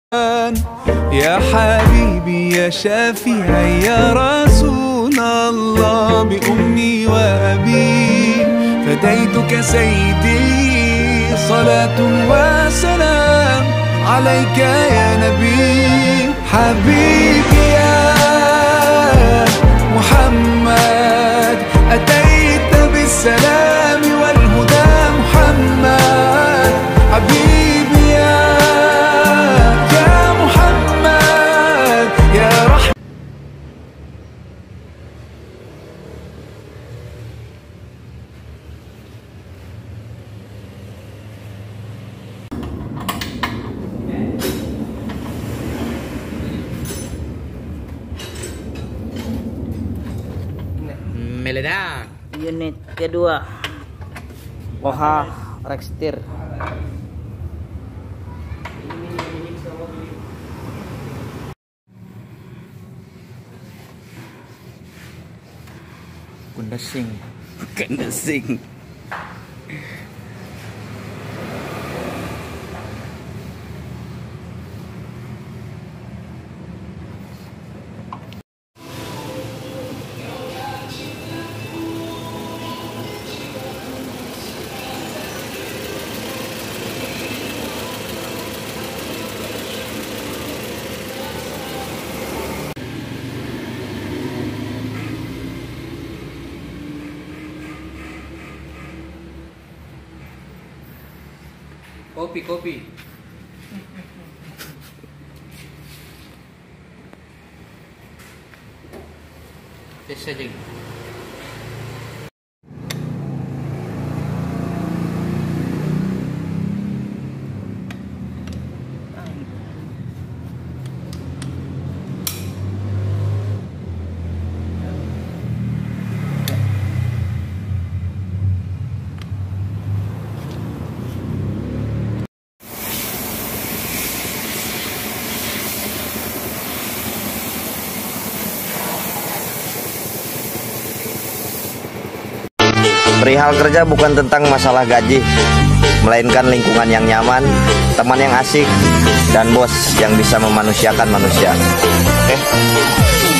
يا حبيبي يا شافعي يا رسول الله، بأمي وأبي فديتك سيدي، صلاة وسلام عليك يا نبي. حبيبي يا محمد أتيت بالسلام والهدى محمد. حبيبي يا محمد يا رحمة. Meledak. Unit kedua OH Rextir. Kundasing. Kopi. Tes saja. Perihal kerja bukan tentang masalah gaji, melainkan lingkungan yang nyaman, teman yang asik, dan bos yang bisa memanusiakan manusia. Oke?